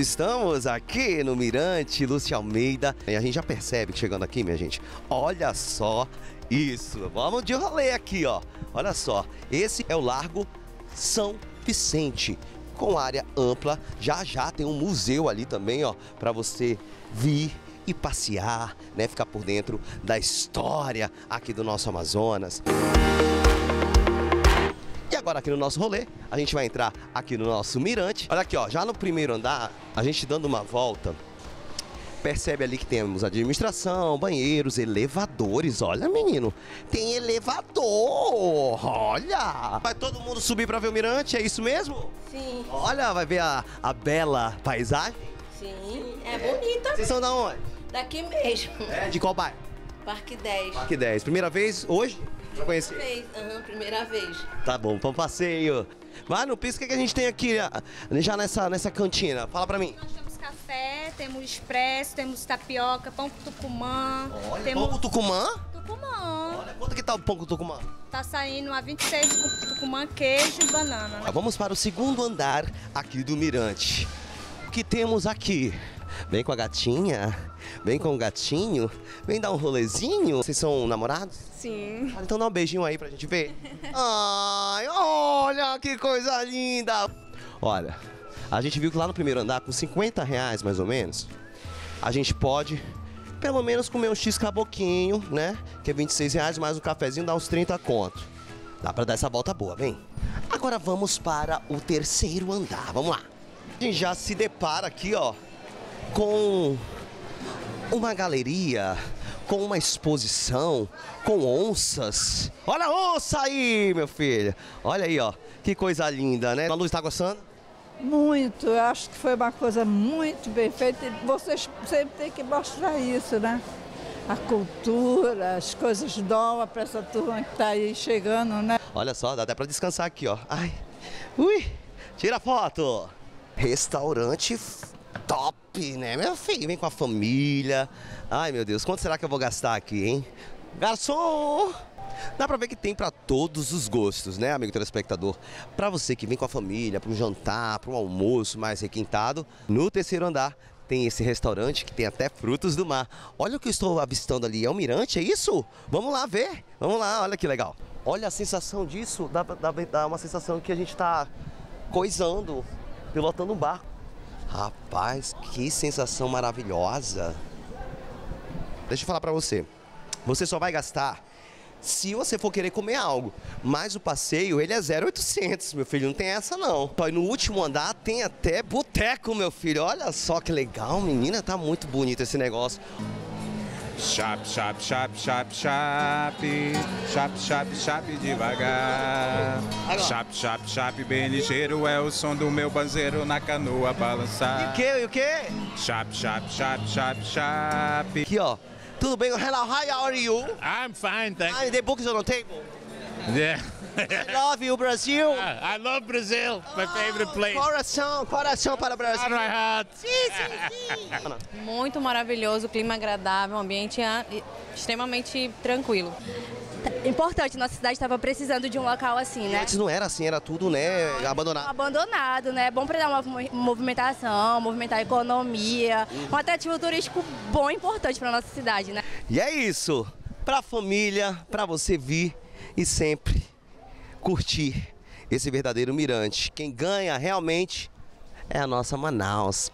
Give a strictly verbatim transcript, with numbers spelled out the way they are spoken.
estamos aqui no Mirante Lúcia Almeida e a gente já percebe que chegando aqui, minha gente, olha só isso. Vamos de rolê aqui, ó. Olha só, esse é o Largo São Vicente, com área ampla. Já já tem um museu ali também, ó, para você vir e passear, né, ficar por dentro da história aqui do nosso Amazonas. E agora aqui no nosso rolê, a gente vai entrar aqui no nosso mirante. Olha aqui, ó, já no primeiro andar, a gente dando uma volta, percebe ali que temos administração, banheiros, elevadores. Olha, menino, tem elevador, olha! Vai todo mundo subir para ver o mirante, é isso mesmo? Sim. Olha, vai ver a, a bela paisagem? Sim, é bonita. Vocês são da onde? Daqui mesmo. É, de qual bairro? Parque dez. Parque dez. Primeira vez hoje? Pra conhecer? Vez. Uhum, primeira vez. Tá bom, para um passeio. Vai no piso, o que, que a gente tem aqui já nessa, nessa cantina? Fala pra mim. Nós temos café, temos expresso, temos tapioca, pão com tucumã. Olha, temos pão com tucumã? tucumã. Olha, quanto que tá o pão com tucumã? Tá saindo a vinte e seis com tucumã, queijo e banana. Vamos para o segundo andar aqui do mirante. O que temos aqui? Vem com a gatinha, vem com o gatinho, vem dar um rolezinho. Vocês são namorados? Sim. Ah, então dá um beijinho aí pra gente ver. Ai, olha que coisa linda. Olha, a gente viu que lá no primeiro andar, com cinquenta reais mais ou menos, a gente pode pelo menos comer um X-caboquinho, né? Que é vinte e seis reais, mais um cafezinho dá uns trinta conto. Dá pra dar essa volta boa, vem. Agora vamos para o terceiro andar, vamos lá. A gente já se depara aqui, ó, com uma galeria, com uma exposição, com onças. Olha a onça aí, meu filho. Olha aí, ó, que coisa linda, né? A Luz tá gostando? Muito, eu acho que foi uma coisa muito bem feita e vocês sempre têm que mostrar isso, né? A cultura, as coisas novas para essa turma que está aí chegando, né? Olha só, dá até para descansar aqui, ó. Ai, ui, tira foto. Restaurante top, né, meu filho? Vem com a família. Ai, meu Deus, quanto será que eu vou gastar aqui, hein? Garçom! Dá pra ver que tem pra todos os gostos, né, amigo telespectador? Pra você que vem com a família, para um jantar, para um almoço mais requintado, no terceiro andar tem esse restaurante que tem até frutos do mar. Olha o que eu estou avistando ali, é um mirante, é isso? Vamos lá ver, vamos lá, olha que legal. Olha a sensação disso, dá, dá, dá uma sensação que a gente tá coisando, pilotando um barco. Rapaz, que sensação maravilhosa. Deixa eu falar pra você, você só vai gastar se você for querer comer algo, mas o passeio, ele é zero oitocentos, meu filho, não tem essa não. E no último andar tem até boteco, meu filho, olha só que legal, menina, tá muito bonito esse negócio. Chap, chap, chap, chap, chap, chap, chap, chap devagar. Chap, chap, chap, bem ligeiro é o som do meu banzeiro na canoa balançar. E o que, e o que? Chap, chap, chap, chap, chap. Aqui, ó. Tudo bem? Hello, hi, how are you? I'm fine, thank Ah, the books on the table. you. Yeah. I love you, Brasil. I love Brazil, my favorite place. Coração, coração para o Brasil. On my heart. Sim, sim, sim. Muito maravilhoso, clima agradável, ambiente ah, extremamente tranquilo. Importante, nossa cidade estava precisando de um local assim, né? Antes não era assim, era tudo, né, abandonado. Abandonado, né? Bom para dar uma mo- movimentação, movimentar a economia, um atrativo turístico bom e importante para nossa cidade, né? E é isso, pra família, pra você vir e sempre curtir esse verdadeiro mirante. Quem ganha realmente é a nossa Manaus.